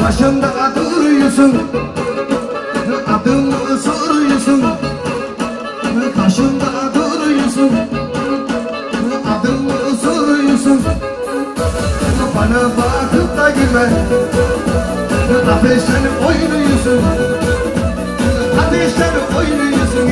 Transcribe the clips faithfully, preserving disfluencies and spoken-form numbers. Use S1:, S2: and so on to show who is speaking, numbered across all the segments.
S1: Başımda duruyorsun, adımı soruyorsun. Karşımda duruyorsun, adımı soruyorsun. Bana bakıp da gülme, ateşten oynuyorsun, ateşten oynuyorsun.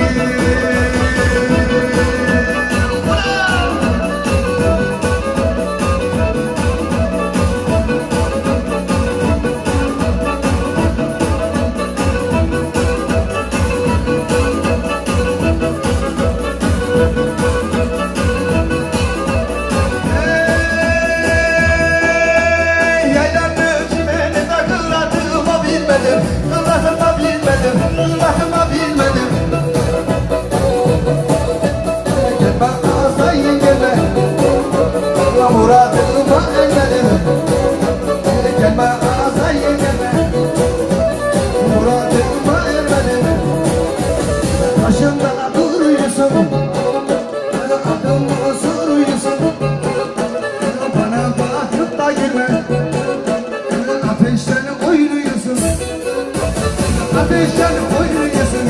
S1: Muradıma ermedim, gelme ağzaya gelme. Muradıma ermedim, başımda duruyorsun, adımı soruyorsun. Bana bakıp da gülme, ateşten oynuyorsun, ateşten oynuyorsun.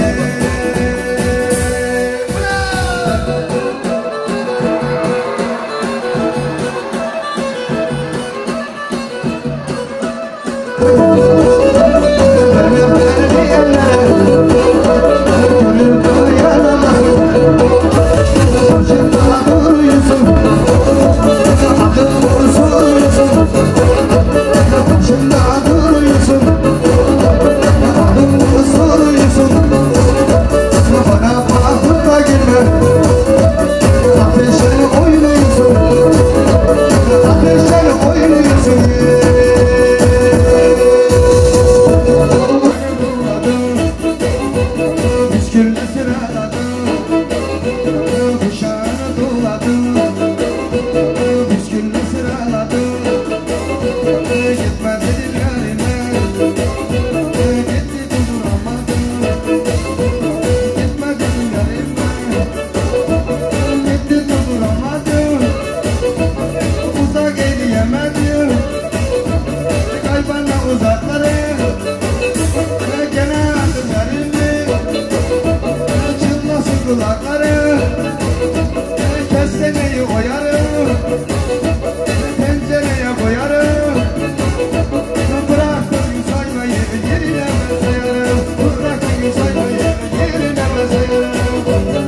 S1: Kesteneyi oyarım, tencereye koyarım. Bıraktım saymayı yerine ben sayarım. Bıraktım saymayı yerine ben sayarım.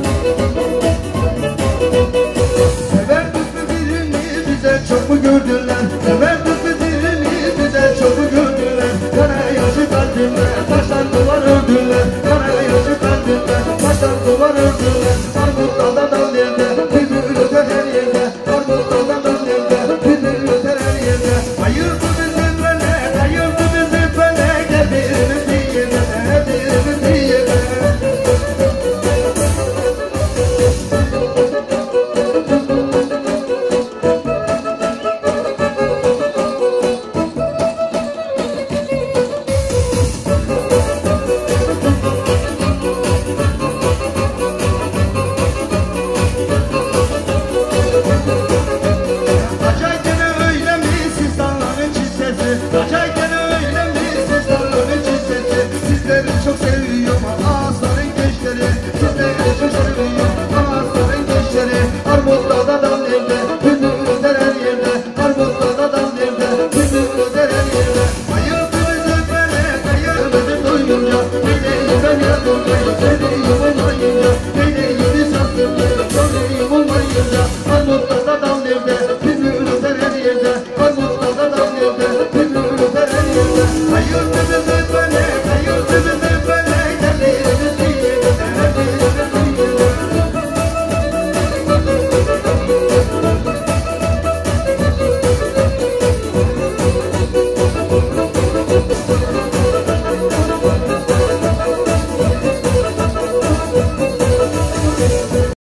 S1: Severdik mi birini bize çok mu gördüler? Severdik mi birini bize çok mu gördüler? Kara yaşı kalbimde taştan duvar ördüler. Kara yaşı kalbimde taştan duvar ördüler. Armut dalda dal nerede? Bülbül öter her yerde. Armut dalda dal nerede? Bülbül öter her yerde. Ayırdı bizi böyle, ayırdı bizi böyle. Gel birimiz bir yere, birimiz bir yere. Kaçarken öyle mi siz dalların çizesi? Sizleri çok seviyorum ağızların gençleri. Sizleri çok seviyorum ağızların gençleri. Armut'ta da dal nerede? Bülbül öter her yerde. Armut'ta da dal nerede? Bülbül öter her yerde. Ayırdı bizi böyle, ayırdı bizi duyunca. Neyleyim ben ya durmayı, neyleyim olmayınca. Neyleyim biz aslında, neyleyim olmayınca. Armut'ta da dal nerede?